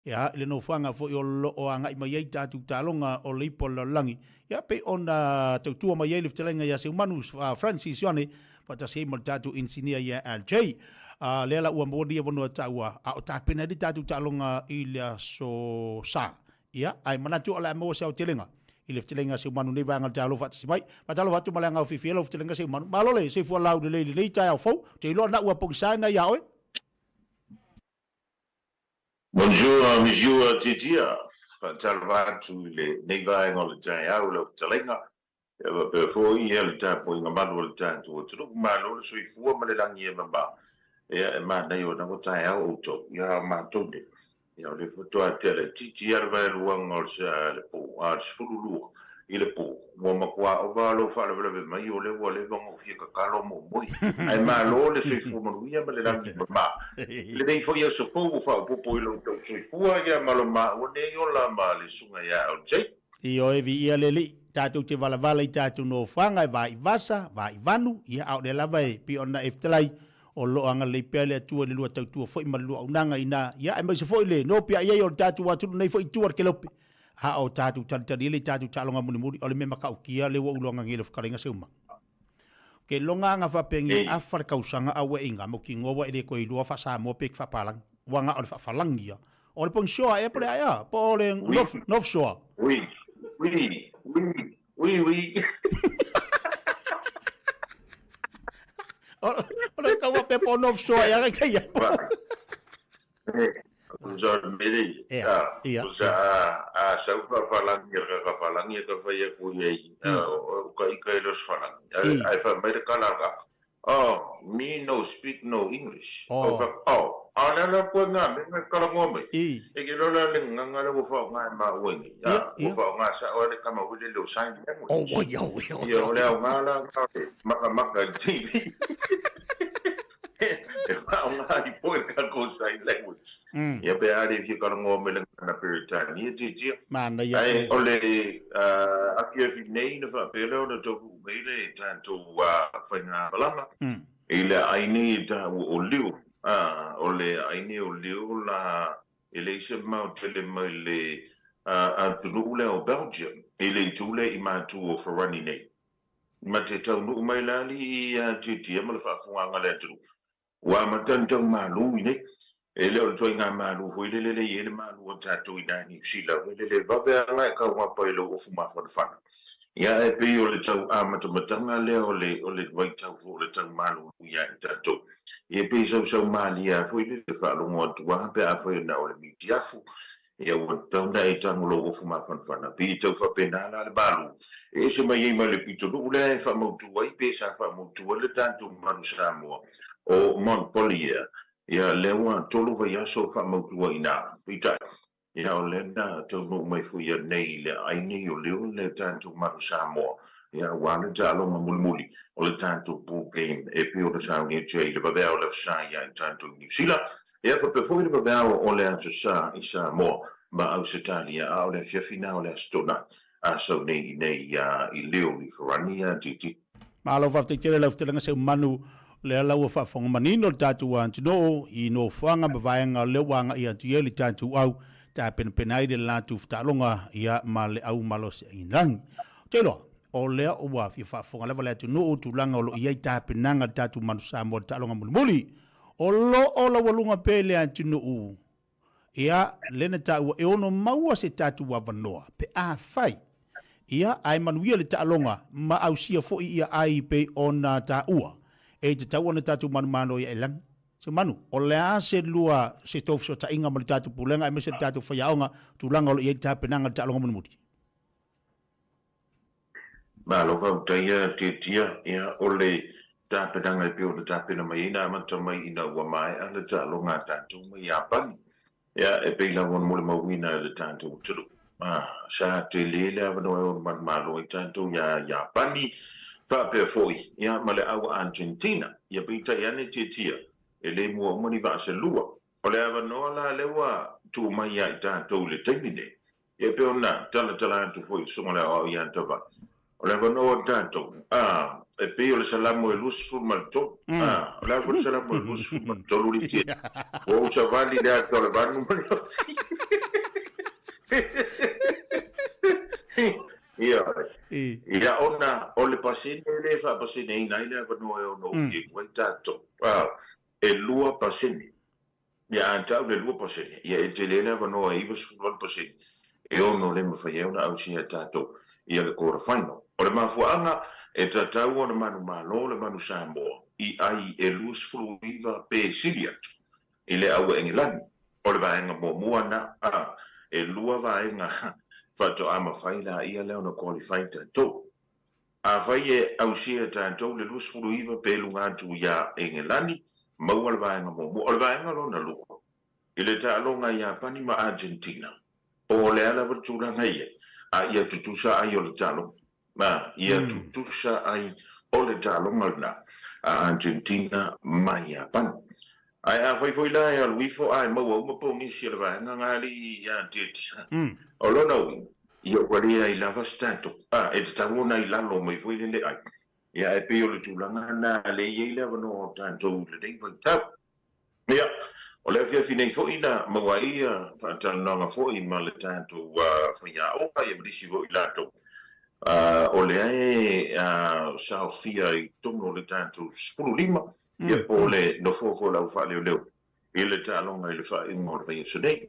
ya le no fanga fo yo lo o anga mai ai tatu talonga o le polo langi ya pe ona tu mai le ftelenga ya Seumanu Francis Ioane pa ta sei mal tatu insinia ya LJ le la ua modi e bono taua a o tapena di tatu talonga ilia so sa ya ai manatu ala mo sa o telenga ile ftelenga Seumanu ne vanga talo fa simai pa talo watu malanga o fifielo ftelenga Seumanu malole se fu lau de le tai au fo te lo na ua pongsana ya oi. Bonjour, monsieur Titia. Talvatu le nevai ngol tai au lo talenga. Eva pe foi el tapo inga manu le tanto. Tudo manu le sui fu ma le langi mamba. E ma na yo na tai au to. Ya ma tonde. Ya le foto a tele Titia va luang ngol sa le po a fululu. Il po mo ma kwa o va lo fa le mai o le wole vong o fie ka kalo mo moi. Ai ma lo le sui fu ma ya ma le langi mamba. Le dei foi so fu fa po lo to sui fu ya ma lo ma o ne yo la ma le sunga ya o je. Io e vi ia leli tatu te vala vala i tatu no whanga vai vasa vai vanu ia au de lava e pi ona eftelai o lo anga le pele atua le lua tau tua foi ma lua unanga ina ia e mai se foi le no pia ia o tatu watu nei foi tua ke lope ha o tatu tali le tatu talonga muni muri o le mema kau kia le wa ulonga ngile whakaringa seuma ke longa nga whapengi afar kausanga awe inga mo ki ngowa ele ko i lua whasa mo pek whapalang wanga o le whapalangia o le pong shoa e pole aia po le nof shoa Oui. Oleh kau apa pon offshore ya kan ya. Unsur mili. Iya. Saya falangi ka faya kuye. Kai los falangi. Ai fa mereka laga. Oh, me no speak no English. Ana ko nga me kala ngome. E ke lo la nga lo fo nga ma wengi. Ya, fo nga sa o le kama hu le lo sign language. Oh, yo. Le nga la maka TV. Nga i po ka ko sign language. Ya be ari fi kala ngome le na period ni ti. Mana ya. Ai ole aki fi nei na fa pero no to mele tanto fa nga balama. Ile ai ni ta o liu. Ole aini o liu la election mount tele mele tule o Belgium ele tule i matu o forani nei mate tau nu mai lali titi ma fa funga ngale tu wa matanta malu nei ele o toi nga malu foi le ele malu o tatu ina ni sila ele va ver nga ka wa pa ele o fuma fa ya e pe o le tau matanga le ole vai tau fo le tau malu ya tatu e pe so malia foi le fa lo mo tua pe a foi na o le mitiafu e o tau na e tau lo o fuma fa pe tau fa penala le balu e se mai mai le pito le fa mo tua i pe sa fa mo tua le tanto Manu Samoa o Montpellier ya le wa tolu va ya so fa mo tua ina pita ya o le na tau no mai foi ya nei le ai nei o le tanto Manu Samoa ya wana jalo mamulmuli o le tanto bu game e più da sound e le vabbè o le sa ya tanto New Zealand e fa per fuori vabbè o le sa isa mo ma Australia o le fia o le stona a so nei ya I leoni forania titi ma lo fa te tele lo te nga se manu le la wa fa fonga manino tatu an no I no fanga bavaanga le wanga ia tieli tatu au ta penai de la tu talonga ia male au malos inang telo o lea o wa fi fa fonga leva le tu no tu langa o ia ta penanga tatu Manu Samoa talonga muli o lo walunga pele atu no u ia lena ta e ono maua se tatu wa vanoa pe a fai ia ai manuia le talonga ma au sia fo ia ai pe ona ta ua e te tau ona tatu manu ia elang Seumanu o lea se lua se tofu so ta inga mo tatu pulenga e me se tatu fa yaonga tu langa o ia ta penanga talonga muli ma lo va taia titia ya ole ta pedanga pio de ta pena mai na ma mai ina wa mai ala ta lo nga ta tu mai apan ya e pe la won mo wina de ta tu sa te le va no ma lo ta tu ya pani fa pe foi ya ma le au Argentina ya pe ta ya ne titia e le mo ni va se lua o le va no la le wa tu mai ya ta tu le termine e pe ona tala tu foi so ma le o ya ta va o le vano tanto e pe o le salamo e lus fu malto o le fu salamo e lus fu malto lu ti o sa vali da to le vanu ia ona o le pasine le fa pasine ina ile vano e no fi quel tanto e lua pasine ia anta le lua pasine ia e te le vano e iva fu pasine e ono le mafai ona au sia tato ia le kora final o le mafuanga e tatau ona Manu Malo le Manu Samoa i ai e lus fulu iva pe silia i le au England o le vaenga mua na e lua vaenga fato ama faila ia le ona qualify tato a vai e au sia tato le lus fulu iva pe lunga tu ia England maua le vaenga mua o le vaenga lona luko i le talonga ia pani ma Argentina o le ala vatulanga ia ia tutusa ai o le talo ia tutusa ai o le talo malna Argentina mai Japan ai a foi la ia luifo ai mau ma po ni sia va ngali ia titi o lo no ia quali ai lava stato e tavo na ilalo mai foi le ai ia e pe o le tulanga na le ia le no tanto le dei foi tap ia o le fia fine fo ina mawai fa tanga fo i ma le tanto fo ia o ia mrisi fo ilato o le ai sa fia i tono le tanto fulu lima ia po le no fo la fa le ile ta longa ile fa i mo vai so dei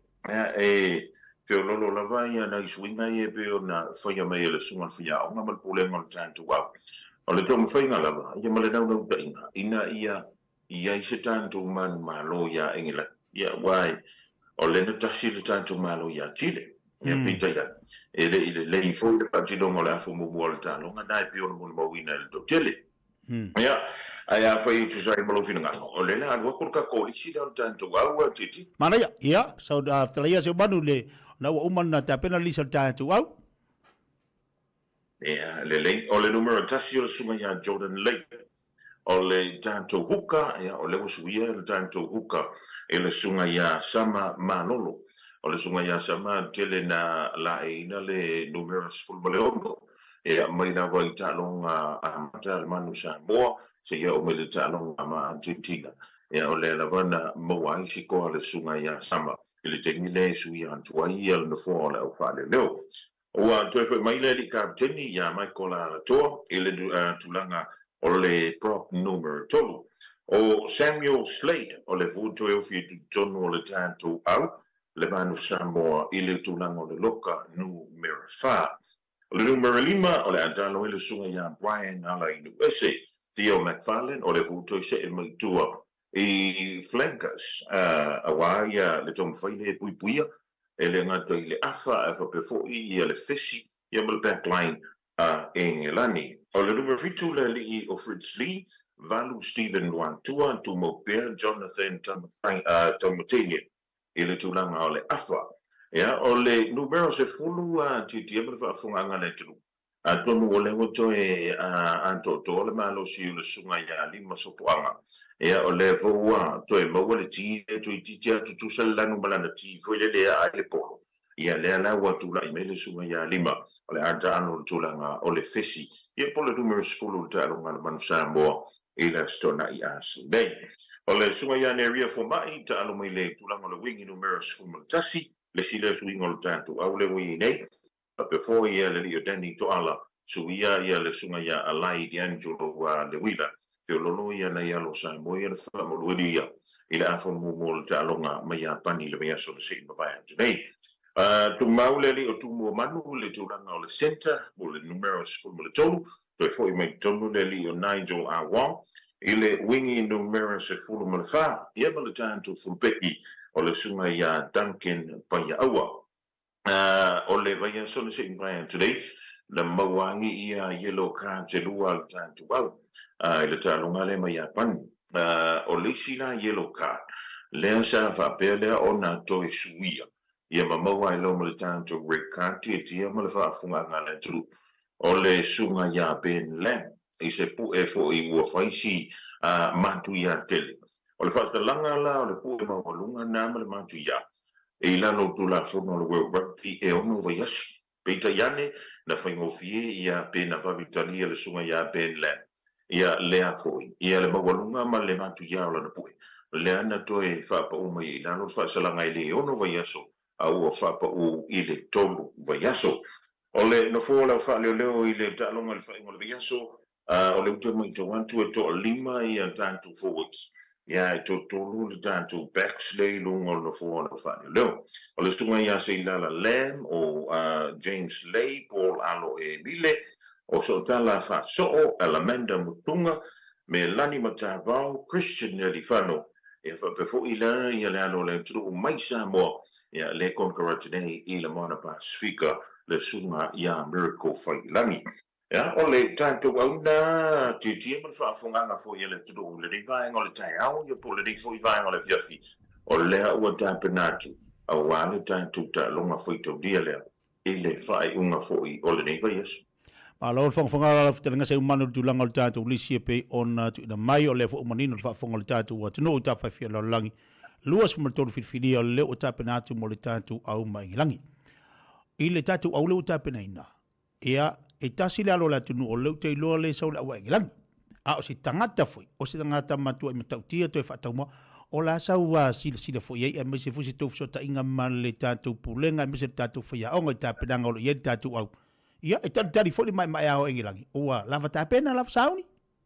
e fe lo la vai na swinga e pe na fo ia mai le suma fia o ma po le mo tanto wa o le tomo fai ngala va ia ma le no ina ia ia i se tanto Manu Malo ia England ia wai o le no tasi le tanto Malo ia Chile ia pita ia ele le i fo le partito mo la fo mo le talo nga dai pio mo mo wina le Chile ia ai fai tu sai mo fina nga o le la ko ka ko i si tanto wa titi mana ia so after ia se Manu le na wa uman na ta penalisa tanto wa ia le o le numero tasi o suma ia Jordan Lake o le tanto huka ia o le usuia le tanto huka e le sunga ia sama manolo o le sunga ia sama tele na la ina le numerous fulbaleono e mai na vai talonga a mata Manu Samoa se ia o me le talonga ma Argentina ia o le lavana moai si ko le sunga ia sama ele tengi le suia antuai ia le fo le o fale leo o a toi mai le kapteni ia mai ko la to ele tulanga o le prop numero tolu. O Samuel Slade o le vuto e ofi tu tono o le tanto au, le Manu Samoa i le tulanga o le loka numero 5. O le numero 5 o le antalo i le sunga ia Brian ala inu ese, Theo McFarlane o le vuto i se e maitua i flankers, a waia le tom faile e puipuia, e le ngata i le afa pe foi i le fesi, i le backline Engelani. O le numero 5 le ligi o Fritz Lee, Valu Stephen Luantua, Tumo Bear, Jonathan Tamutini, i le tulanga o le afa. Ia, o le numero se fulu titi e fa funganga le tulu. A tonu o le ngoto e antoto le malo si o le sunga ia lima sopoanga. Ia, o le voa to e maua le ti e to i titi a tutusa lanu malana ti foi le a le polo. Ia le ala wa tula i mele sunga ia lima o le anta anu tulanga o le fesi ia po le numero skulu te alonga le Manu Samoa i la stona i asu nei o le sunga ia neria fomai te alonga i le tulanga o le wingi numero skulu tasi le sile suinga o le tatu au le wingi nei pe fo ia le lio deni to ala suia ia le sunga ia alai di Angelo wa le wila fe lolo ia na ia lo Samoa ia le famo luidi ia i le afo mo te alonga mai a pani le mea so le sigma vai atu nei tu mauleli o tu mo Manu le tulanga o le center o le numero skulu le tolu to foi mai tolu le li o Nigel Awan ile wingi numero skulu mo le fa ia le tanto fulpeki o le sunga ia Duncan Paiaua o le vai so le sin vai today le mawangi ia yellow card te lua le tanto au ile talonga le mai pan o le sina yellow card le sa fa pele ona to suia ia mamaua e lo mo le tanto rekati e tia mo le whaafunga ngana tru o le sunga ia Ben Lam i se pu e fo i ua whaisi mantu ia tele o le whaatalanga la o le pu e mawalunga na mo le mantu ia e i lalo tu la whono le World Rugby e ono vai asu Peita Ioane na whaingofie ia pena vavitalia le sunga ia ben le ia lea foi ia le mawalunga ma le matu ia ola na pue le ana toe whapa o mai i lano whaasalanga i le ono vai aso a ua whapa o i le tolu vai aso o le no fōla wha leo leo i le talonga le whaingola vai aso o le uta mai to wantu e to lima i a tantu fōwiki ia e to tolu le tantu backslay lunga no fōla wha leo leo o le stunga ia se lala Lamb o James Lay Paul alo e Lille o so tala fa so Alamanda Mutunga me lani matavao Christian neri fano e fa befo ila ia le ano le tru mai Samoa ia le conqueror today i le mona Pacifica le sunga ia miracle fight lani ia o le tanto auna ti man fa funganga fo ia le tru le divai ngol tai au ia po le divai ngol le fiafi o le ua tapenatu a wale tanto ta longa foi to dia le ile fai unga foi o le nei vai yesu Malo whangwhanga la whatelenga Seumanu tulanga o le tātou lisi e pei ona tu ina mai o le whaomanino le whawhanga o le tātou wa tino o tā whawhia la langi. Lua sumaritoro whiwhiri o leo o tāpena atu mo le tātou au mai langi. I le tātou au leo o tāpena ina. Ea e tasi le alo la tunu o leo te iloa le sau la ua ingi langi. A o si tangata foi, o si tangata matua i matautia to e whatauma o la sau wa sila foi ei e me se fusi tofu so ta inga man le tātou pulenga me se tātou whia o ngai tāpena ngolo i e tātou au. Ia, e tari foli mai ao engilangi. Ua, lava tāpena, lava sauni.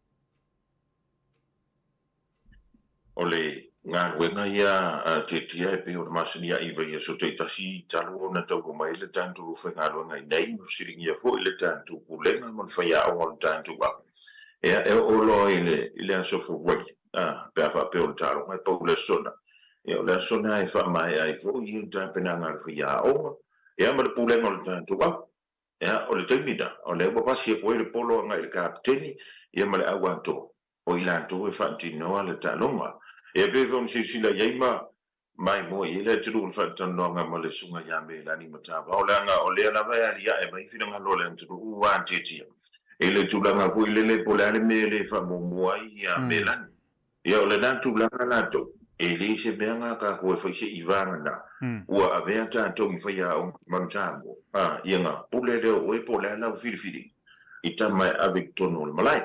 o le ngā wenga ia te tia e pe o masinia i vai so te tasi talo na tau mai le tantu whenga luenga i nei no siringi ia fo i le tantu pulenga mon whaia o le tantu wa e o lo i le aso fo wai pe a wha pe o le talo mai pau le sona e o le sona e wha mai ai fo i un tāpena ngā whaia o e ma le pulenga o le tantu wa o le taimida o le wapasi e poe le polo ngai le kapteni ia ma le awanto o i lanto e whaantinoa le talonga e pe von sila yaima mai mo i le tulu whaantanoa ma le sunga ia me lani matava o langa o le ana vai alia e mai whina ngalo le tulu ua titia e le tulanga fo i le polane me le whamomua ia me lani ia o le nantu langa nato e le se meanga ka koe whaise i vanga na ua avea tātou mwhaia o Manu ia ngā pule reo o e po le alau whiriwhiri i tamai avik tono le malai.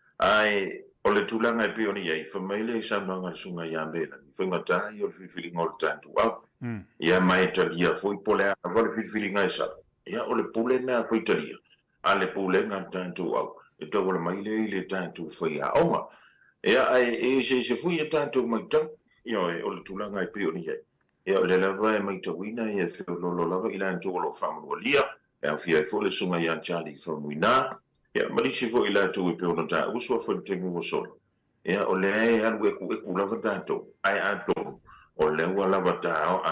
Ai, o le tūlanga e peoni iei, whamaile i sambanga sunga i ambela, i whaingata i o le whiriwhiri ngol tātu au. Ia mai talia fwoi po le alau le whiriwhiri ngai sa. Ia o le pule mea fwoi talia, a le pule ngā tātu au. E tau wala maile i le tātu whaia onga. Ia ai, e se fwoi e tātu mai tau, ia o le tūlanga e peoni iei. Ia o le lava e mai tawina ia whio lolo lava i lan tōlo whamanua lia. Ia whia e fōle sunga i an Charlie whamuina. Ia marisi fo i la tō i peona tā usua whantengu o solo. Ia o le ai anu eku lava tātou. Ai atoru. O le ua lava tāo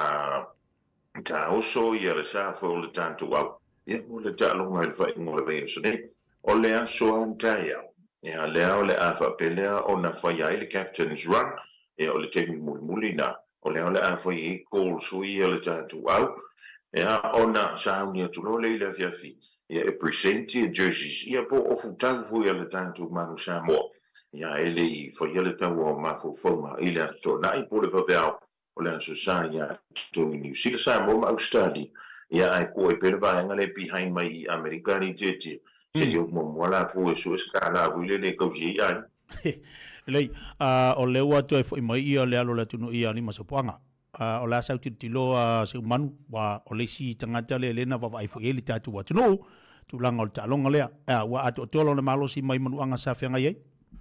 a tā oso ia le sā fōle tātou au. Ia o le tā longa i whai ngola vei sone. O le aso an tai au. Ia lea o le awha pelea o na whai ai le Captain's Run. Ia o le temi muli na. O le ole a foi e kol sui o le tātou au. Ia ona sauni atu lo le ila fiafi. Ia e presenti e jerseys. Ia po ofu tau foi o le tātou Manu Samoa. Ia ele i foi o le tau o mafo foma. Ila to na i po le vaveau. O le anso sa ia to i New Zealand Samoa ma Australia. Ia ai ko e pere vaenga le behind mai i Amerikani tete. Se yo mo mwala po e so skala wile le kausi ai. Lei, o le ua tu e fo i mai ia le alo le tunu ia ni masapuanga. O la sau tilo Seumanu wa o le si tangata le lena wa vai fo e li tatu wa tunu tu langa o le talonga lea. Wa atu tolo le malo si mai manuanga sa whianga iei?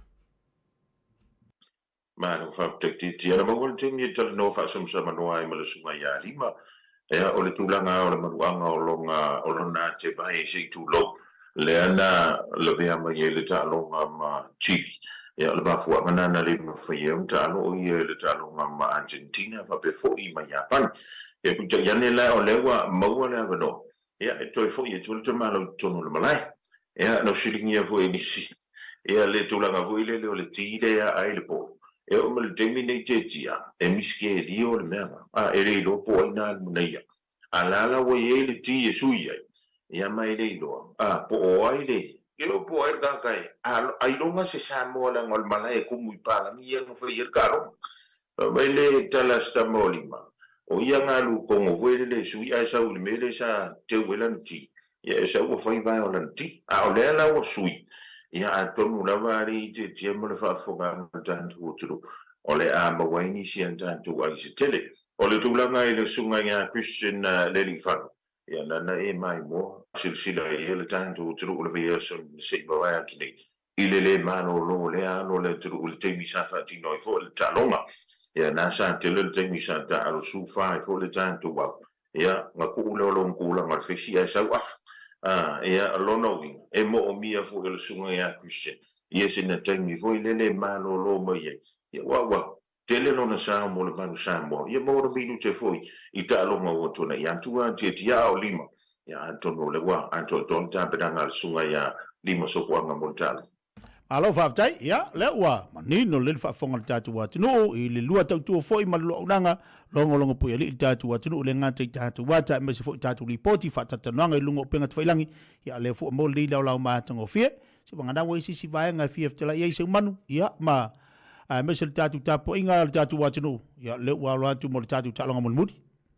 Manu whaptekti ana mawal tingi e tala no whasam manoa ai ma le sunga ia lima. Ea o le tūlanga o le manuanga o longa o lona te vai se tu lo. Le ana le vea mai e le talonga ma Chile. Ia le bafua manana le mawhaia talo o ia le talonga ma Argentina fa pe fo i ma Japan. Ia puta iane la o lewa maua le avano. Ia e toi fo i tula te malo tono le malai. Ia no siringia fo e nisi. Ia le tūlanga fo i le o le tide ia ai le po. Ia o ma le temi nei te tia. E miske e rio le meanga. E le ilo po aina le muneia. A lala wa i e le ti e sui ai. Ia mai le ilo. Po o ai le. Kilo po ai ka kai ai longa se Samoa la ngol mana e kumu pala mi ia no foi ir caro vai le tala sta molima o ia nga lu con o vuele le sui ai sa ul mele sa te wela nti ia sa ua fai vai o lana ti a o lea lau sui ia a tonu lava ali te mo le whaafonga na tātou o turu o le a mawaini si an tātou ai se tele o le tūlanga i le sunga ia Christian Lily Whanu ia nana e mai mo silsila i le tātou o turu o le vea son se mawai atu nei i le mano lo le ano le turu o le teimi sa whaatino i fo le talonga ia nasa te le teimi sa ta alo sufa i fo le tātou wau ia ngā kuule o long kula ngā whisi ai sau afu ia alona wing e mo o mia fo le sunga ia Christian ia se na taimi fo i lele mano lo mai ia wa tele no na sa mo le Manu Samoa ia mo ro minu te foi i ta longa o tona ia tua te tia o lima ia antono le wa anto ton ta pedanga le sunga ia lima so kwa nga montana alo faftai ia le wa manino le whaafonga tatu wa tino i le lua tautua foi malua unanga longo pui ali tatu wa tino le ngata i tatu wa ta mesi foi tatu ripoti whaatatananga i lungo penga twailangi ia le fu mo li lau mātango fie si wangana wa isi si vaenga fie ftela ia i Seumanu ia ma mesi le tatu tapo inga le tatu wa tino ia le wa loatu mo le tatu talonga mulmudi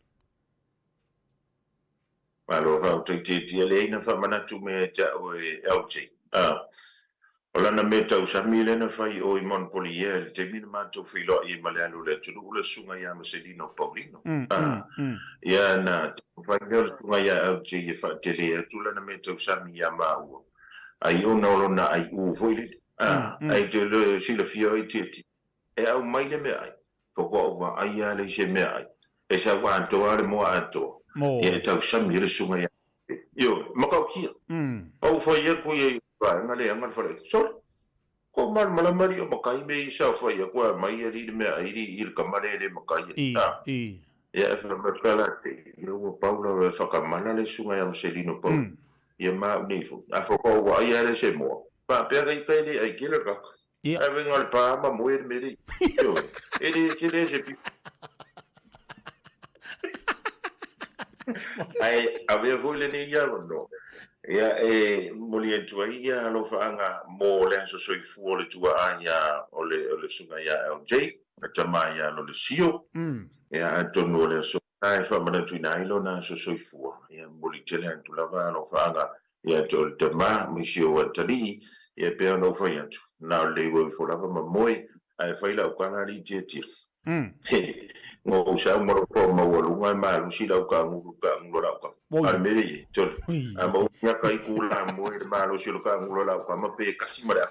alo va te le ina fa manatu me ta o LJ ola na meta usamile na fai o i Montpellier te mina mato filo i malealo le tulu le sunga ia Marcelino Paulino ia na fai gel sunga ia LJ i fa tele tula na meta usami ia mau ai ona olona ai u voile ai te le sila fio i titi e au mai le me ai ko wa ai ale se me ai e sa wa anto ale mo ato e ta usami le sunga ia yo makau kia au fai e ko ye ngale angal fare so ko mal malamari o makai me isa fa ya ko mai ri me ai il kamare le makai ya fa merkala te yo Paulo fa kamana le sunga ya Marcelino Paulo ya ma nifu a fo ko wa ya le se mo pa pe ga kai le ai kile ka ai venga pa ma muer me ri yo ele kile se pi ai aveva voglia di no ia moli tua ia lo faanga mo le so soi fu le tua anya o le sunga ia LJ tama ia lo le sio ia antono le so ai fa mana tu nai lo na so soi fu ia moli tele antu lava lo faanga ia to tama mi sio watali ia pe no fa ia na le wo fo lava ma moi ai fa ila kana ri jeti ngo sa mo ko mo lu mai ma lu si la ka ngu la ka al meri tol a mo nya kai ku la mo ma lu si ka ngu la ka ma pe kasi mara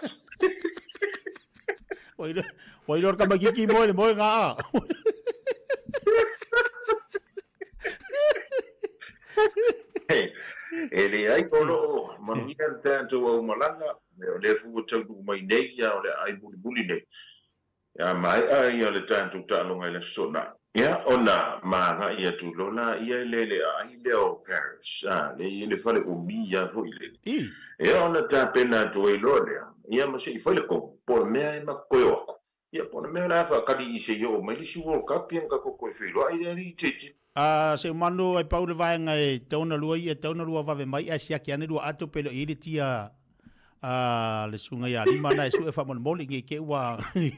oi lor ka magiki mo nga ele ai kono manuia tanto o malanga le fu tanto mai nei ya le ai buli nei ya mai ai le tanto talonga le sona ya ona manga ia tu lola ia lele ai le o Paris le fale o mia vo ile ya ona ta pena to e lole ia ma se fale ko por me ma ko ia por me la fa kali se yo mai si World Cup yang ka ko filo ai ri titi Seumanu ai pau le vaenga e tauna lua ia tauna lua vave mai a sia ki ane lua ato pelo i le tia le sunga ia lima na e su e wha moli nge ke ua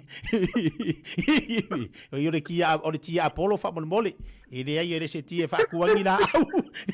o i o le tia Apollo wha moli e le ai e le se tia wha kuangi na au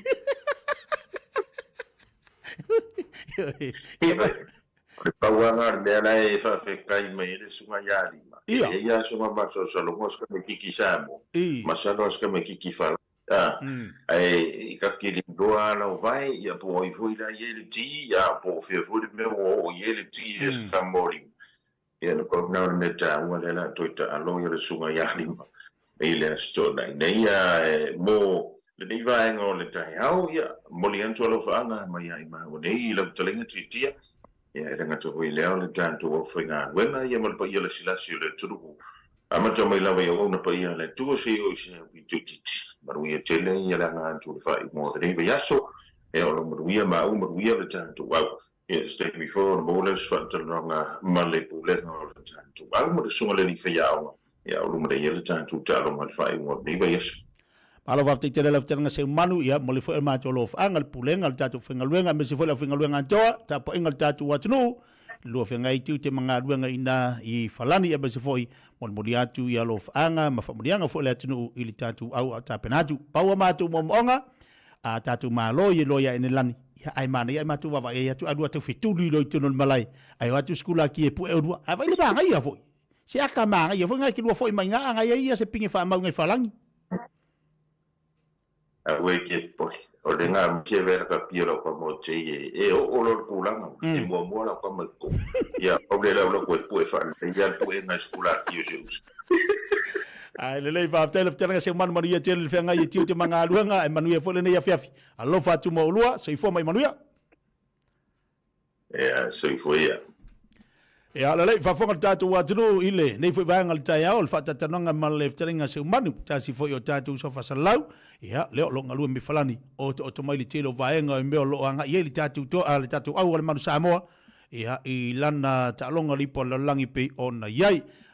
le pauanga le ana e fa fe kai mai le sunga ia lima ia sunga ma so so lo mos ka me kiki samo ma sa no ska me kiki fa ai ka ki doa na vai ia po i foi la ie ti ia po fe foi me o ie ti es ka mori ia no ko na me ta wala la toita alo ia le sunga ia lima e le sto na ia mo le ni vai ngo le tai au ia moli anto lo fa na mai ai ma o nei la talenga titia ia era ngato foi leo le tanto o foi nga wena ia mal pa ia le silasi le turu ama to mai lava ia ona pa ia le tu se o se tuti maru ia tele ia la nga tu fa i mo de ia so e o maru ia ma o maru ia le tanto wow ia stay before bowlers fa nga male pule no le tanto wow mo so le ni fa ia o mo de ia le tanto talo mal fa i mo de ia Alo wafte tele la tanga Seumanu ia mo le fo ma to lof angal pulenga tatu fingaluenga me se fo la fingaluenga toa tapo engal tatu watnu lo fenga itu te manga luenga ina I falani ia se foi mon modiatu ia lof anga ma famodianga fo le tunu ili tatu au tapenatu pawa matu momonga a tatu malo ye loya ene lani ia ai mana ia matu wa ia tu adua te fituli lo tu non malai ai watu skula ki e pu e udua ai vai le banga ia foi se aka manga ia foi ngai ki lua foi mai nga nga ia se pinge fa mau ngai falangi a we ke po o le nga ke ver ka piero ko mo che e o lo kulanga e mo la ko mo ko ia o le lo ko pu e fa ia tu e na skula ki o jus ai le va tele tele se man maria tele fe nga ia tiu te manga luanga e manu ia foi le ia fiafi alo fa tu mo lua se fo mai manu ia se foi ia e ala le fa fonga tatu wa tunu ile nei foi vanga le tai au fa tatananga mal le tele se Seumanu tasi foi o tatu so fa salau ia le lo ngalu mi falani o to mai le tele vaenga me lo anga ia le tatu to ale tatu au le Manu Samoa ia I lana ta longa lipo langi pe ona yai